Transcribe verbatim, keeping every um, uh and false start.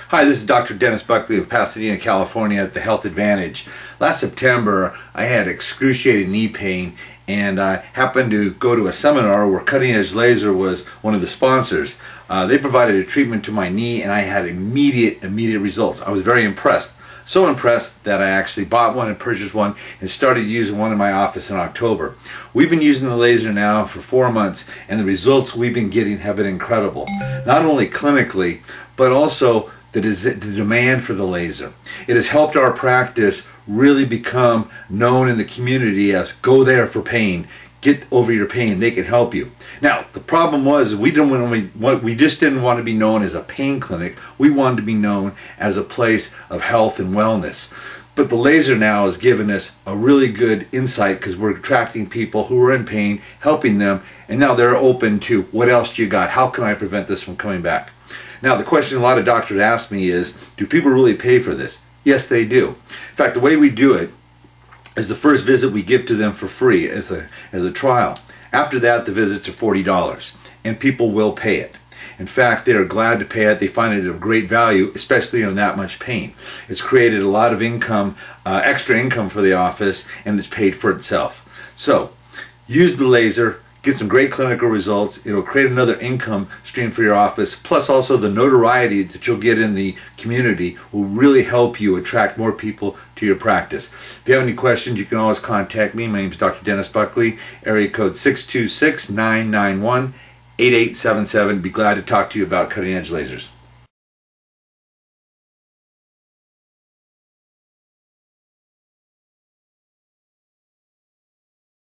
Hi, this is Doctor Dennis Buckley of Pasadena, California at the Health Advantage. Last September, I had excruciating knee pain, and I happened to go to a seminar where Cutting Edge Laser was one of the sponsors. Uh, they provided a treatment to my knee, and I had immediate, immediate results. I was very impressed. So impressed that I actually bought one and purchased one and started using one in my office in October. We've been using the laser now for four months, and the results we've been getting have been incredible. Not only clinically, but also the, the demand for the laser. It has helped our practice really become known in the community as go there for pain. Get over your pain, they can help you. Now, the problem was we didn't want to, we just didn't want to be known as a pain clinic. We wanted to be known as a place of health and wellness. But the laser now has given us a really good insight because we're attracting people who are in pain, helping them, and now they're open to what else do you got? How can I prevent this from coming back? Now, the question a lot of doctors ask me is, do people really pay for this? Yes, they do. In fact, the way we do it is the first visit we give to them for free as a, as a trial. After that, the visits are forty dollars, and people will pay it. In fact, they are glad to pay it. They find it of great value, especially in that much pain. It's created a lot of income, uh, extra income for the office, and it's paid for itself. So, use the laser, get some great clinical results. It'll create another income stream for your office, plus also the notoriety that you'll get in the community will really help you attract more people to your practice. If you have any questions, you can always contact me. My name is Doctor Dennis Buckley, area code six two six, nine nine one, eight eight seven seven. Be glad to talk to you about cutting edge lasers.